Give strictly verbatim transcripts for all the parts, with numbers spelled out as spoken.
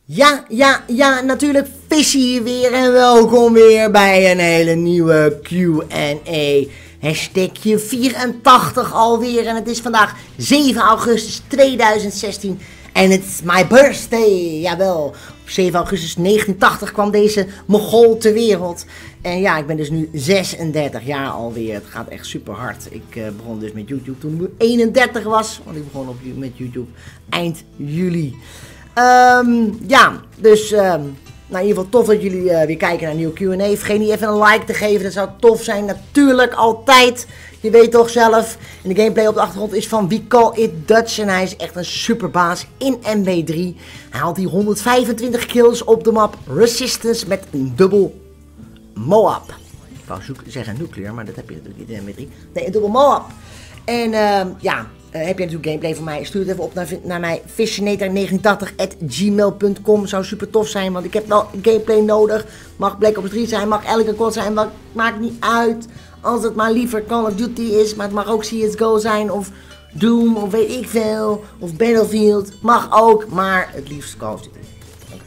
Ja, ja, ja, natuurlijk Vissie hier weer en welkom weer bij een hele nieuwe Q en A. Hashtagje vierentachtig alweer en het is vandaag zeven augustus tweeduizend zestien en het is my birthday, jawel. Op zeven augustus negentien tachtig kwam deze Mogol ter wereld. En ja, ik ben dus nu zesendertig jaar alweer. Het gaat echt super hard. Ik uh, begon dus met YouTube toen ik eenendertig was, want ik begon op, met YouTube eind juli. Um, ja, dus um, nou in ieder geval tof dat jullie uh, weer kijken naar een nieuwe Q en A. Vergeet niet even een like te geven, dat zou tof zijn. Natuurlijk, altijd. Je weet toch zelf. En de gameplay op de achtergrond is van We Call It Dutch. En hij is echt een superbaas in M B drie. Hij haalt die honderdvijfentwintig kills op de map Resistance met een dubbel Moab. Ik wou zeggen nuclear, maar dat heb je natuurlijk niet in M B drie. Nee, een dubbel Moab. En uh, ja... Uh, heb je natuurlijk gameplay van mij, stuur het even op naar, naar mij, fissionator negentien tachtig at gmail punt com. Zou super tof zijn, want ik heb wel gameplay nodig. Mag Black Ops drie zijn, mag elke kort zijn, wat maakt niet uit. Als het maar liever Call of Duty is, maar het mag ook C S G O zijn, of Doom, of weet ik veel, of Battlefield. Mag ook, maar het liefst Call of Duty. Okay.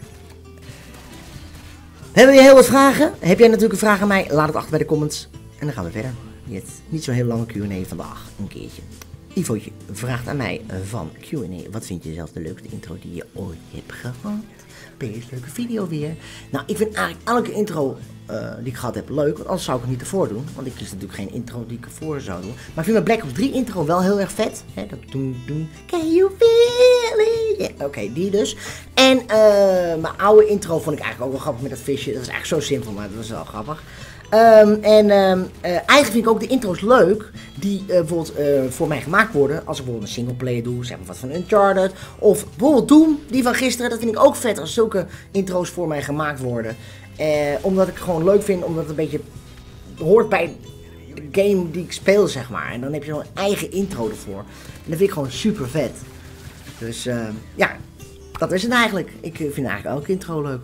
Hebben we heel wat vragen? Heb jij natuurlijk een vraag aan mij? Laat het achter bij de comments. En dan gaan we verder. Niet zo'n heel lange Q en A vandaag, een keertje. Ivootje vraagt aan mij van Q en A, wat vind je zelf de leukste intro die je ooit hebt gehad? Best leuke video weer. Nou, ik vind eigenlijk elke intro uh, die ik gehad heb leuk, want anders zou ik het niet ervoor doen. Want ik kies natuurlijk geen intro die ik ervoor zou doen. Maar ik vind mijn Black Ops drie intro wel heel erg vet. Hè, dat doen, doen. Can you feel it? Yeah, Oké, okay, die dus. En uh, mijn oude intro vond ik eigenlijk ook wel grappig met dat visje. Dat is eigenlijk zo simpel, maar dat was wel grappig. Um, en um, uh, eigenlijk vind ik ook de intro's leuk die uh, bijvoorbeeld uh, voor mij gemaakt worden. Als ik bijvoorbeeld een singleplayer doe, zeg maar wat van Uncharted. Of bijvoorbeeld Doom, die van gisteren. Dat vind ik ook vet als zulke intro's voor mij gemaakt worden. Uh, omdat ik het gewoon leuk vind, omdat het een beetje hoort bij de game die ik speel, zeg maar. En dan heb je zo'n eigen intro ervoor. En dat vind ik gewoon super vet. Dus uh, ja, dat is het eigenlijk. Ik vind eigenlijk elke intro leuk.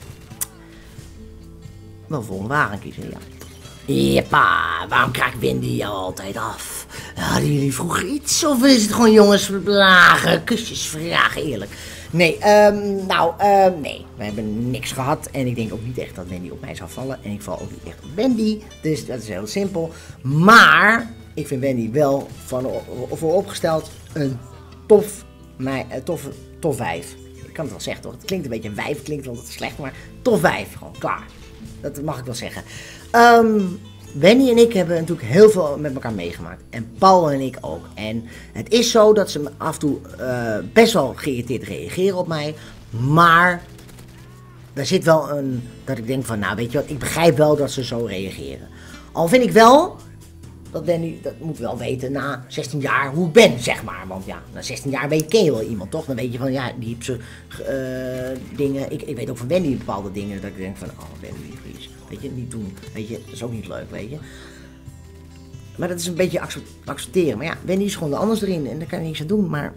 Wel voor een wagen kiezen, ja. Jeppa, waarom krijgt Wendy jou altijd af? Hadden jullie vroeger iets of is het gewoon jongens blagen, kusjes vragen, eerlijk? Nee, um, nou, uh, nee, we hebben niks gehad en ik denk ook niet echt dat Wendy op mij zou vallen. En ik val ook niet echt op Wendy, dus dat is heel simpel. Maar, ik vind Wendy wel van vooropgesteld een tof, mij, uh, tof, tof wijf. Ik kan het wel zeggen toch, het klinkt een beetje wijf, klinkt wel slecht, maar tof wijf, gewoon klaar. Dat mag ik wel zeggen. Um, Wendy en ik hebben natuurlijk heel veel met elkaar meegemaakt. En Paul en ik ook. En het is zo dat ze af en toe uh, best wel geïrriteerd reageren op mij. Maar er zit wel een... Dat ik denk van, nou weet je wat, ik begrijp wel dat ze zo reageren. Al vind ik wel... Dat Wendy, dat moet wel weten na zestien jaar hoe ik ben, zeg maar. Want ja, na zestien jaar weet, ken je wel iemand, toch? Dan weet je van, ja, die heeft ze uh, dingen... Ik, ik weet ook van Wendy bepaalde dingen dat ik denk van, oh Wendy, please. Weet je, niet doen. Weet je, dat is ook niet leuk, weet je. Maar dat is een beetje accepteren. Maar ja, Wendy is gewoon de anders erin en daar kan je niks aan doen, maar...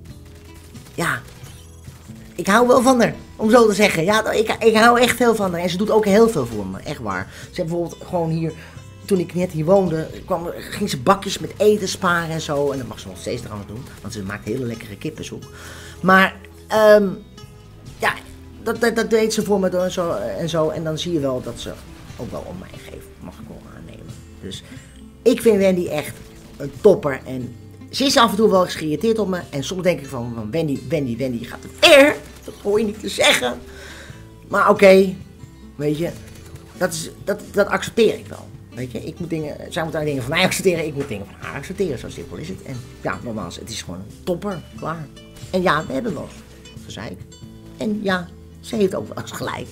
Ja, ik hou wel van haar, om zo te zeggen. Ja, ik, ik hou echt heel van haar en ze doet ook heel veel voor me, echt waar. Ze heeft bijvoorbeeld gewoon hier... Toen ik net hier woonde, kwam, ging ze bakjes met eten sparen en zo. En dat mag ze nog steeds trouwens doen, want ze maakt hele lekkere kippensoep. Maar, um, ja, dat, dat, dat deed ze voor me en zo, en zo. En dan zie je wel dat ze ook wel om mij geeft, mag ik wel aannemen. Dus ik vind Wendy echt een topper. En ze is af en toe wel eens geïrriteerd op me. En soms denk ik van, van Wendy, Wendy, Wendy, je gaat te ver. Dat hoor je niet te zeggen. Maar oké, okay, weet je, dat, is, dat, dat accepteer ik wel. Weet je, ik moet dingen, zij moet daar dingen van mij accepteren, ik moet dingen van haar accepteren, zo simpel is het. En ja, nogmaals, het is gewoon een topper, klaar. En ja, we hebben wel eens gezeik. En ja, ze heeft ook wel eens gelijk.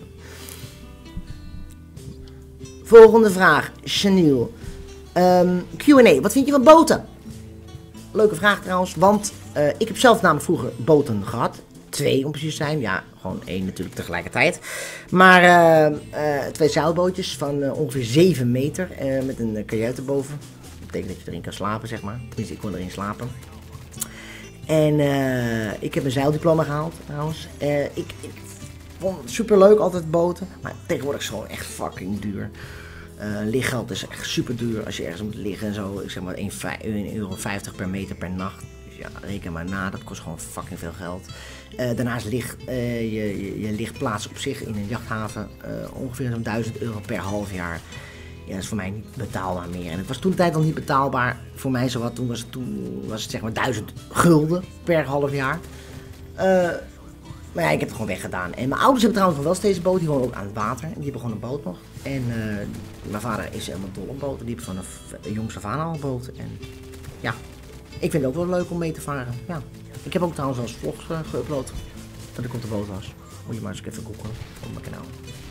Volgende vraag, Chanel. Um, Q en A, wat vind je van boten? Leuke vraag trouwens, want uh, ik heb zelf namelijk vroeger boten gehad. Twee om precies te zijn, ja, gewoon één natuurlijk tegelijkertijd. Maar uh, uh, twee zeilbootjes van uh, ongeveer zeven meter uh, met een kajuit erboven. Dat betekent dat je erin kan slapen, zeg maar. Tenminste, ik kon erin slapen. En uh, ik heb een zeildiploma gehaald, trouwens. Uh, ik, ik vond het super leuk, altijd boten. Maar tegenwoordig is het gewoon echt fucking duur. Uh, lichtgeld is echt super duur als je ergens moet liggen en zo. Ik zeg maar één euro vijftig per meter per nacht. Dus ja, reken maar na, dat kost gewoon fucking veel geld. Uh, daarnaast ligt uh, je, je, je lichtplaats op zich in een jachthaven uh, ongeveer zo'n duizend euro per half jaar. Ja, dat is voor mij niet betaalbaar meer. En het was toen de tijd al niet betaalbaar voor mij zowat. Toen was het, toen was het zeg maar duizend gulden per half jaar. Uh, maar ja, ik heb het gewoon weggedaan. En mijn ouders hebben trouwens nog wel steeds een boot. Die wonen ook aan het water. En die hebben gewoon een boot nog. En uh, mijn vader is helemaal dol op boten. Die heeft van de jongste van al een boot. En ja, ik vind het ook wel leuk om mee te varen. Ja. Ik heb ook trouwens wel eens vlogs uh, geüpload. Dat ik op de boot was. Moet je maar eens even googlen op mijn kanaal.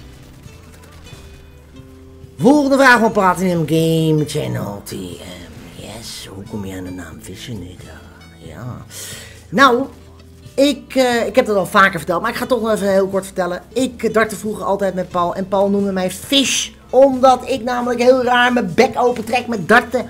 Volgende vraag van Platinum Game Channel T M. Yes, hoe kom je aan de naam Vissenigger? Ja. Nou, ik, uh, ik heb dat al vaker verteld, maar ik ga het toch nog even heel kort vertellen. Ik uh, dartte vroeger altijd met Paul en Paul noemde mij Fish. Omdat ik namelijk heel raar mijn bek open trek met darten.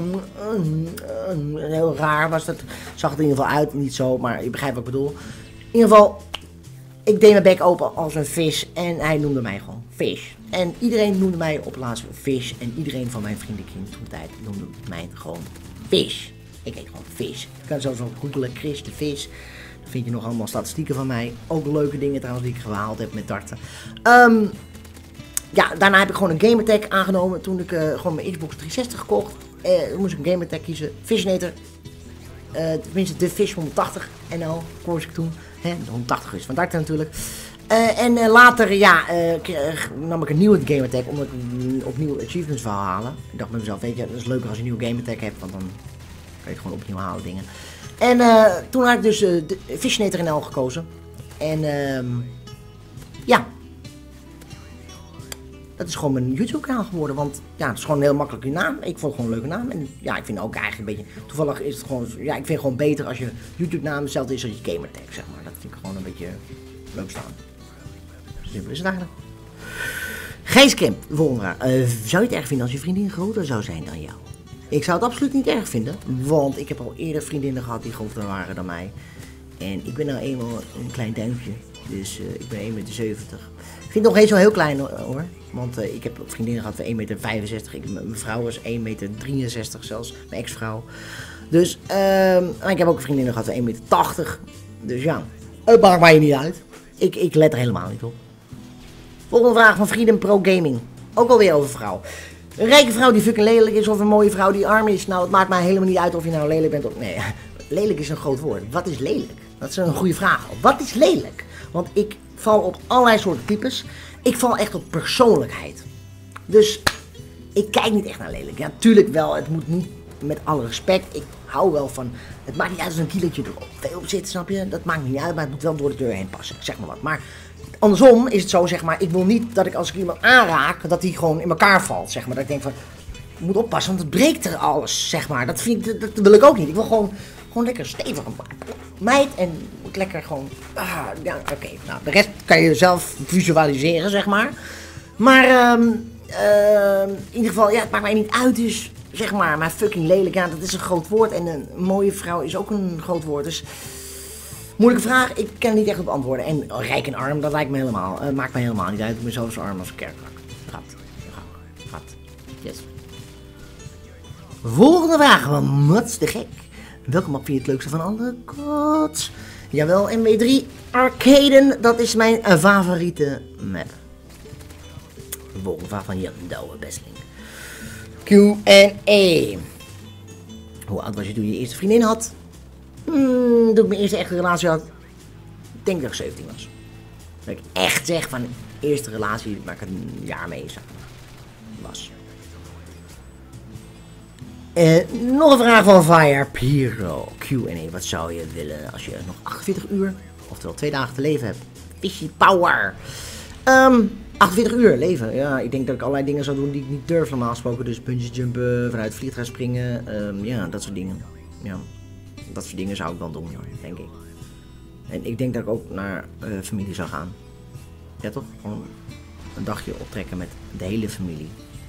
Heel raar was dat. Zag het in ieder geval uit, niet zo, maar je begrijpt wat ik bedoel. In ieder geval, ik deed mijn bek open als een vis en hij noemde mij gewoon Fish. En iedereen noemde mij op het laatst Fish. En iedereen van mijn vriendenkring toen de tijd noemde mij gewoon Fish. Ik heet gewoon Fish. Je kan zelfs ook googlen, Chris de Vis. Dan vind je nog allemaal statistieken van mij. Ook leuke dingen trouwens die ik gehaald heb met darten. Um, ja, daarna heb ik gewoon een gamertag aangenomen. Toen ik uh, gewoon mijn Xbox driehonderdzestig gekocht. Uh, toen moest ik een gamertag kiezen. Fishinator. Uh, tenminste de Fish honderdtachtig N L koos ik toen. Hè, de honderdtachtig is van darten natuurlijk. Uh, en uh, later, ja, uh, nam ik een nieuwe gamertag omdat ik opnieuw achievements wil halen. Ik dacht bij mezelf, weet je, dat is leuker als je een nieuwe gamertag hebt, want dan kan je het gewoon opnieuw halen dingen. En uh, toen had ik dus uh, de Fishinator N L gekozen. En uh, ja, dat is gewoon mijn YouTube kanaal geworden, want ja, het is gewoon een heel makkelijke naam. Ik vond het gewoon een leuke naam. En ja, ik vind ook eigenlijk een beetje, toevallig is het gewoon, ja, ik vind het gewoon beter als je YouTube naam hetzelfde is als je gamertag, zeg maar. Dat vind ik gewoon een beetje leuk staan. Simpel is het eigenlijk. Gijs Kemp, volgende vraag. Uh, zou je het erg vinden als je vriendin groter zou zijn dan jou? Ik zou het absoluut niet erg vinden, want ik heb al eerder vriendinnen gehad die groter waren dan mij. En ik ben nou eenmaal een klein duimpje, dus uh, ik ben één meter zeventig. Ik vind het nog eens zo heel klein hoor, want uh, ik heb vriendinnen gehad van één meter vijfenzestig. Ik, mijn vrouw was één meter drieënzestig zelfs, mijn ex-vrouw. Dus, uh, ik heb ook vriendinnen gehad van één meter tachtig. Dus ja, het maakt mij niet uit. Ik, ik let er helemaal niet op. Volgende vraag van Freedom Pro Gaming. Ook alweer over vrouw. Een rijke vrouw die fucking lelijk is of een mooie vrouw die arm is. Nou, het maakt mij helemaal niet uit of je nou lelijk bent of... Nee, lelijk is een groot woord. Wat is lelijk? Dat is een goede vraag. Wat is lelijk? Want ik val op allerlei soorten types. Ik val echt op persoonlijkheid. Dus ik kijk niet echt naar lelijk. Ja, tuurlijk wel. Het moet niet met alle respect. Ik hou wel van... Het maakt niet uit als een kilootje er veel op zit, snap je? Dat maakt niet uit, maar het moet wel door de deur heen passen. Zeg maar wat. Maar andersom is het zo, zeg maar, ik wil niet dat ik als ik iemand aanraak, dat die gewoon in elkaar valt, zeg maar. Dat ik denk van, je moet oppassen, want het breekt er alles, zeg maar. Dat, vind ik, dat wil ik ook niet. Ik wil gewoon, gewoon lekker stevig meid en moet lekker gewoon, ah, ja, oké. Okay. Nou, de rest kan je zelf visualiseren, zeg maar. Maar um, uh, in ieder geval, ja, het maakt mij niet uit, dus... Zeg maar, maar fucking lelijk, ja, dat is een groot woord. En een mooie vrouw is ook een groot woord. Dus, moeilijke vraag, ik kan het niet echt op antwoorden. En rijk en arm, dat lijkt me helemaal, uh, maakt me helemaal niet uit. Ik ben zo zo arm als een kerkrak. Gat, gat, gat. Yes. Volgende vraag van Mats de Gek. Welke map vind je het leukste van alle? God. Jawel, M W drie Arcaden, dat is mijn uh, favoriete map. Volgende vraag van Jan Douwe Besseling. Q en A. Hoe oud was je toen je eerste vriendin had? Hmm, toen ik mijn eerste echte relatie had. Ik denk dat ik zeventien was. Dat ik echt zeg van eerste relatie waar ik een jaar mee samen was. Uh, nog een vraag van Fire Piro. Q en A. Wat zou je willen als je nog achtenveertig uur, oftewel twee dagen te leven hebt? Fishy Power. Um, achtenveertig uur leven. Ja, ik denk dat ik allerlei dingen zou doen die ik niet durf normaal gesproken. Dus bungee jumpen, vanuit vliegtuig springen. Um, ja, dat soort dingen. Ja, dat soort dingen zou ik wel doen, denk ik. En ik denk dat ik ook naar uh, familie zou gaan. Ja toch? Gewoon een dagje optrekken met de hele familie.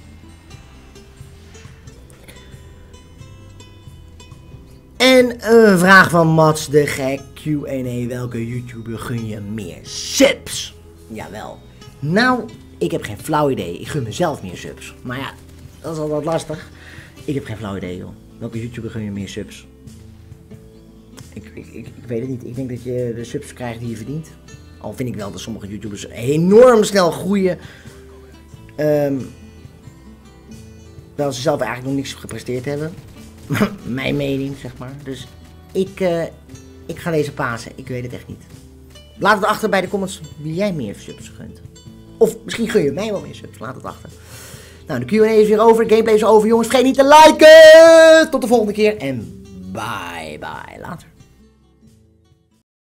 En een vraag van Mats de Gek. Q en A. Welke YouTuber gun je meer subs? Jawel. Nou, ik heb geen flauw idee. Ik gun mezelf meer subs. Maar ja, dat is altijd lastig. Ik heb geen flauw idee, joh. Welke YouTuber gun je meer subs? Ik, ik, ik, ik weet het niet. Ik denk dat je de subs krijgt die je verdient. Al vind ik wel dat sommige YouTubers enorm snel groeien. Um, terwijl ze zelf eigenlijk nog niks gepresteerd hebben. Mijn mening, zeg maar. Dus ik, uh, ik ga deze pasen. Ik weet het echt niet. Laat het achter bij de comments wie jij meer subs gunt. Of misschien gun je mij wel meer subs. Laat het achter. Nou, de Q en A is weer over. Gameplay is over, jongens. Vergeet niet te liken. Tot de volgende keer. En bye bye. Later.